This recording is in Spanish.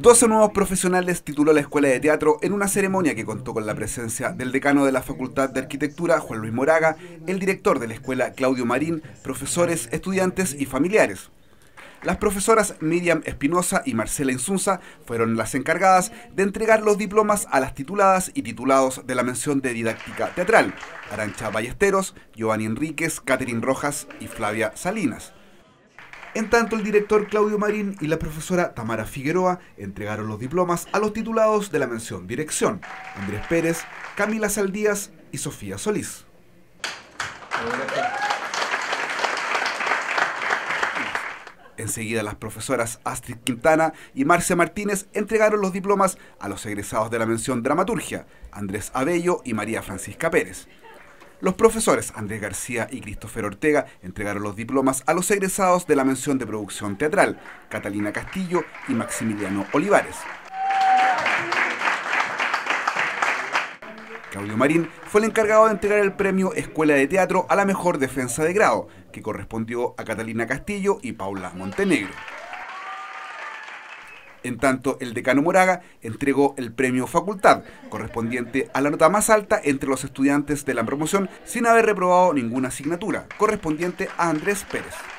12 nuevos profesionales tituló la Escuela de Teatro en una ceremonia que contó con la presencia del decano de la Facultad de Arquitectura, Juan Luis Moraga, el director de la escuela, Claudio Marín, profesores, estudiantes y familiares. Las profesoras Miriam Espinosa y Marcela Insunza fueron las encargadas de entregar los diplomas a las tituladas y titulados de la mención de didáctica teatral, Arantxa Ballesteros, Giovanni Enríquez, Catherine Rojas y Flavia Salinas. En tanto, el director Claudio Marín y la profesora Tamara Figueroa entregaron los diplomas a los titulados de la mención Dirección, Andrés Pérez, Camila Saldías y Sofía Solís. Enseguida, las profesoras Astrid Quintana y Marcia Martínez entregaron los diplomas a los egresados de la mención Dramaturgia, Andrés Abello y María Francisca Pérez. Los profesores Andrés García y Christopher Ortega entregaron los diplomas a los egresados de la mención de Producción Teatral, Catalina Castillo y Maximiliano Olivares. Claudio Marín fue el encargado de entregar el premio Escuela de Teatro a la mejor defensa de grado, que correspondió a Catalina Castillo y Paula Montenegro. En tanto, el decano Moraga entregó el premio Facultad, correspondiente a la nota más alta entre los estudiantes de la promoción, sin haber reprobado ninguna asignatura, correspondiente a Andrés Pérez.